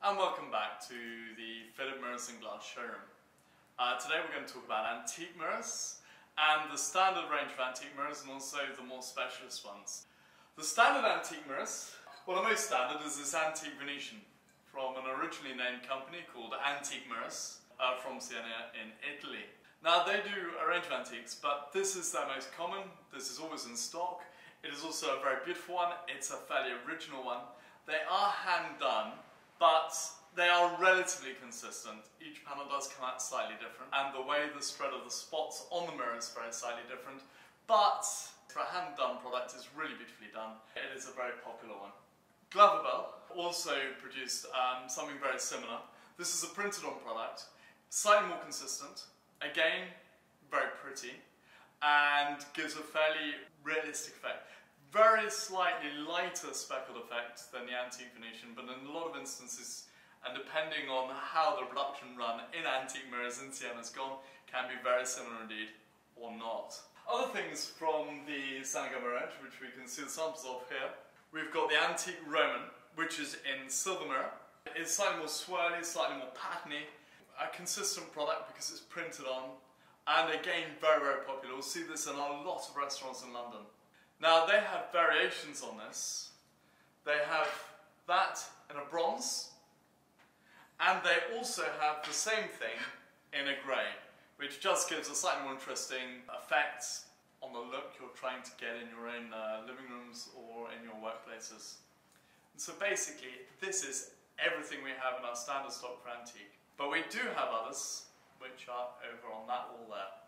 And welcome back to the Philip Mirrors and Glass showroom. Today we're going to talk about antique mirrors and the standard range of antique mirrors and also the more specialist ones. The standard antique mirrors, well, the most standard is this Antique Venetian from an originally named company called Antique Mirrors from Siena in Italy. Now they do a range of antiques, but this is their most common. This is always in stock. It is also a very beautiful one. It's a fairly original one. They are hand done, but they are relatively consistent. Each panel does come out slightly different, and the way the spread of the spots on the mirror is very slightly different, but for a hand done product, it's really beautifully done. It is a very popular one. Glavabell also produced something very similar. This is a printed on product, slightly more consistent, again very pretty, and gives a fairly realistic effect. Very slightly lighter speckled effect than the Antique Venetian, but in a lot of instances, and depending on how the production run in antique mirrors in Siena has gone, can be very similar indeed, or not. Other things from the Sanagamma range, which we can see the samples of here. We've got the Antique Roman, which is in silver mirror. It's slightly more swirly, slightly more patterny, a consistent product because it's printed on, and again very, very popular. We'll see this in a lot of restaurants in London. Now they have variations on this. They have that in a bronze, and they also have the same thing in a grey, which just gives a slightly more interesting effect on the look you're trying to get in your own living rooms or in your workplaces. And so basically, this is everything we have in our standard stock for antique. But we do have others, which are over on that wall there.